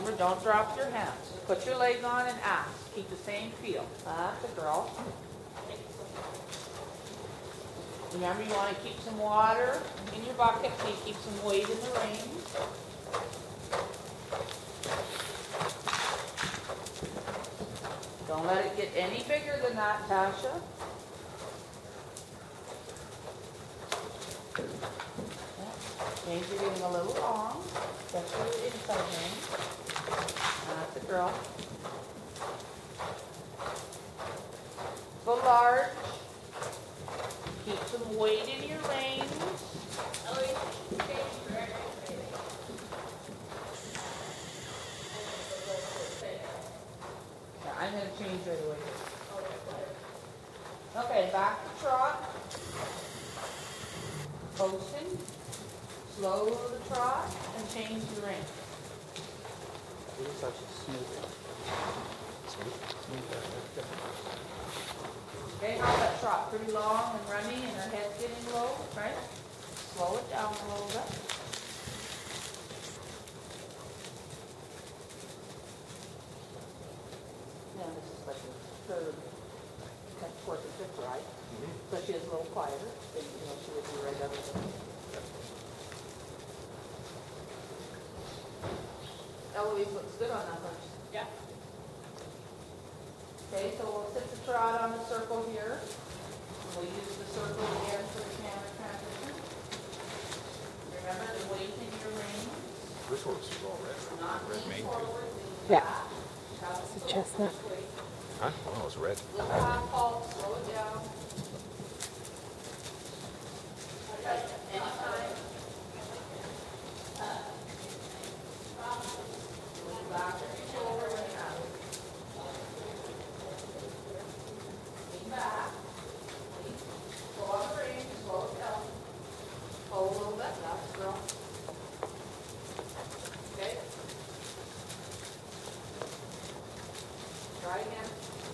Remember, don't drop your hands. Put your leg on and ask. Keep the same feel. That's a girl. Remember, you want to keep some water in your bucket so you keep some weight in the reins. Don't let it get any bigger than that, Tasha. Reins are getting a little long, especially the inside reins. That's a girl. Go large. Keep some weight in your reins. Yeah, I'm going to change right away. Okay, back to trot. Posting. Slow the trot and change the rein. Okay, how's that trot? Pretty long and running and her head's getting low, right? Slow it down a little bit. Yeah, this is like a third fourth and fifth ride. So she is a little quieter. Then, she would be right out of the Eloise looks good on that horse. Yeah. Okay, so we'll sit the trot on the circle here. We'll use the circle again for the camera transition. Remember the weight in your reins. This horse is all red. Not Red lean mane. forward. Yeah. It's a chestnut. Huh? Oh, it's red. Little half halt, slow it down. Anytime. Back forward and out. Lean back. Go on the reins, slow it down. Hold a little bit, that's girl. Okay. Try again.